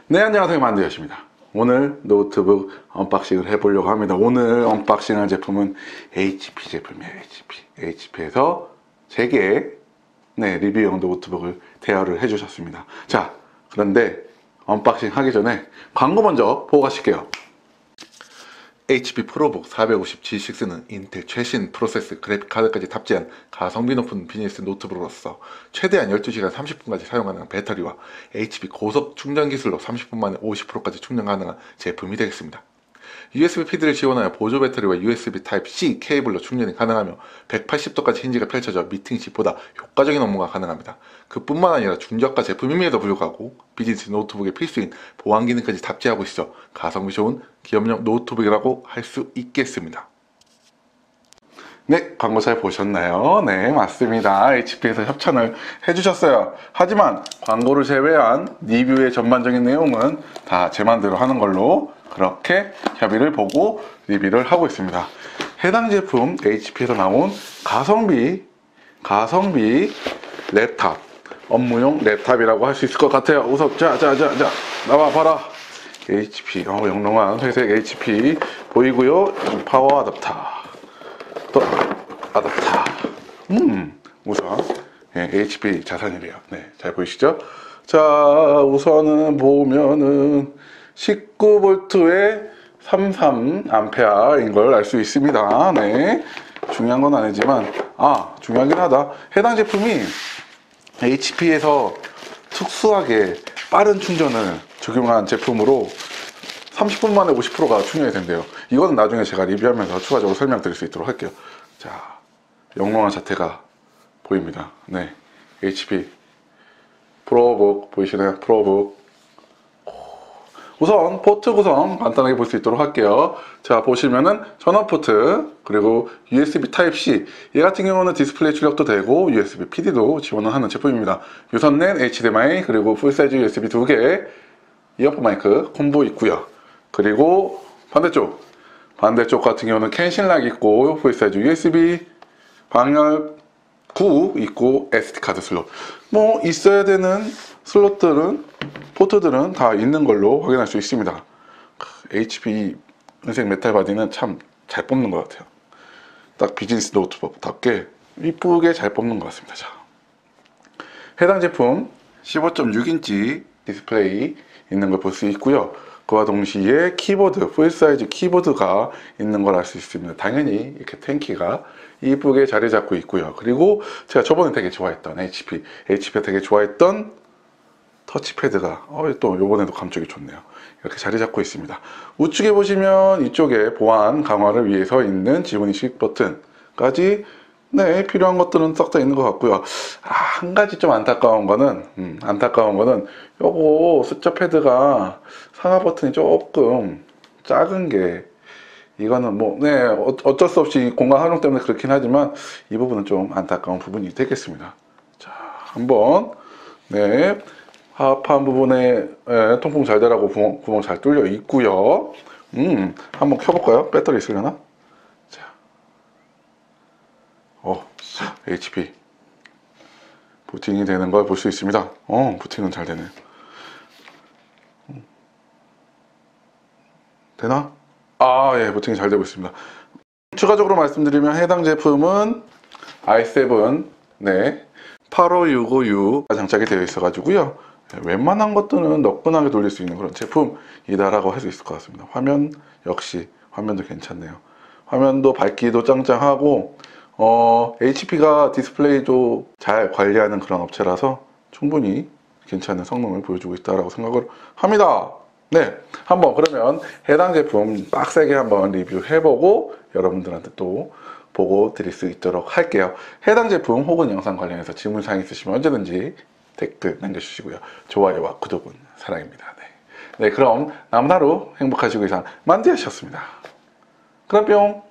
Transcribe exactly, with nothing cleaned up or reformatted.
네, 안녕하세요. 만두였습니다. 오늘 노트북 언박싱을 해보려고 합니다. 오늘 언박싱한 제품은 에이치피 제품이에요. 에이치피. 에이치피에서 세 개의 네, 리뷰용 노트북을 대여를 해주셨습니다. 자, 그런데 언박싱 하기 전에 광고 먼저 보고 가실게요. 에이치피 프로북 사백오십 지 식스는 인텔 최신 프로세스 그래픽 카드까지 탑재한 가성비 높은 비즈니스 노트북으로서 최대한 열두 시간 삼십 분까지 사용 가능한 배터리와 에이치피 고속 충전 기술로 삼십 분 만에 오십 퍼센트까지 충전 가능한 제품이 되겠습니다. 유에스비 피드를 지원하여 보조 배터리와 유에스비 타입 씨 케이블로 충전이 가능하며 백팔십 도까지 힌지가 펼쳐져 미팅 시보다 효과적인 업무가 가능합니다. 그뿐만 아니라 중저가 제품임에도 불구하고 비즈니스 노트북의 필수인 보안 기능까지 탑재하고 있어 가성비 좋은 기업용 노트북이라고 할 수 있겠습니다. 네, 광고 잘 보셨나요? 네, 맞습니다. 에이치피에서 협찬을 해주셨어요. 하지만 광고를 제외한 리뷰의 전반적인 내용은 다 제 맘대로 하는 걸로 그렇게 협의를 보고 리뷰를 하고 있습니다. 해당 제품 에이치피에서 나온 가성비 가성비 랩탑, 업무용 랩탑이라고 할 수 있을 것 같아요. 우선 자자자자 나와 봐라. 에이치피 어, 영롱한 회색 에이치피 보이고요. 파워 아답터 또 아답터. 음 우선 예, 에이치피 자산이래요. 네, 잘 보이시죠? 자, 우선은 보면은 십구 볼트에 삼십삼 암페어인 걸 알 수 있습니다. 네, 중요한 건 아니지만 아 중요하긴 하다. 해당 제품이 에이치피에서 특수하게 빠른 충전을 적용한 제품으로 삼십 분 만에 오십 퍼센트가 충전이 된대요. 이건 나중에 제가 리뷰하면서 추가적으로 설명드릴 수 있도록 할게요. 자, 영롱한 자태가 보입니다. 네, 에이치피 프로북 보이시나요? 프로북. 우선 포트 구성 간단하게 볼 수 있도록 할게요. 자, 보시면은 전원 포트, 그리고 유에스비 타입 씨, 얘 같은 경우는 디스플레이 출력도 되고 유에스비 피디도 지원을 하는 제품입니다. 유선랜, 에이치디엠아이, 그리고 풀사이즈 유에스비 두 개, 이어폰 마이크 콤보 있고요. 그리고 반대쪽 반대쪽 같은 경우는 캔실락 있고 풀사이즈 유에스비, 방열 구 있고 에스디 카드 슬롯. 뭐 있어야 되는 슬롯들은 포트들은 다 있는 걸로 확인할 수 있습니다. 에이치피 은색 메탈 바디는 참 잘 뽑는 것 같아요. 딱 비즈니스 노트북답게 이쁘게 잘 뽑는 것 같습니다. 자, 해당 제품 십오 점 육 인치 디스플레이 있는 걸 볼 수 있고요. 그와 동시에 키보드, 풀사이즈 키보드가 있는 걸 알 수 있습니다. 당연히 이렇게 텐키가 이쁘게 자리 잡고 있고요. 그리고 제가 저번에 되게 좋아했던 에이치피, 에이치피가 되게 좋아했던 터치패드가 어, 또 요번에도 감촉이 좋네요. 이렇게 자리 잡고 있습니다. 우측에 보시면 이쪽에 보안 강화를 위해서 있는 지문인식 버튼까지 네, 필요한 것들은 싹 다 있는 것 같고요. 아, 한 가지 좀 안타까운 거는 음, 안타까운 거는 요거 숫자 패드가 상하 버튼이 조금 작은 게 이거는 뭐 네, 어쩔 수 없이 공간 활용 때문에 그렇긴 하지만 이 부분은 좀 안타까운 부분이 되겠습니다. 자, 한번 네, 하판 부분에 예, 통풍 잘 되라고 구멍, 구멍 잘 뚫려 있고요. 음, 한번 켜볼까요? 배터리 있으려나? 자, 어, 에이치피 부팅이 되는 걸 볼 수 있습니다. 어, 부팅은 잘 되네요. 되나? 아, 예, 부팅이 잘 되고 있습니다. 추가적으로 말씀드리면 해당 제품은 아이 세븐 네, 팔오육오 유가 장착이 되어 있어 가지고요. 웬만한 것들은 너끈하게 돌릴 수 있는 그런 제품이다라고 할 수 있을 것 같습니다. 화면 역시 화면도 괜찮네요. 화면도 밝기도 짱짱하고 어, 에이치피가 디스플레이도 잘 관리하는 그런 업체라서 충분히 괜찮은 성능을 보여주고 있다고 생각을 합니다. 네, 한번 그러면 해당 제품 빡세게 한번 리뷰해보고 여러분들한테 또 보고 드릴 수 있도록 할게요. 해당 제품 혹은 영상 관련해서 질문사항 있으시면 언제든지 댓글 남겨주시고요. 좋아요와 구독은 사랑입니다. 네, 네, 그럼 남은 하루 행복하시고 이상 만두였습니다. 그럼 뿅!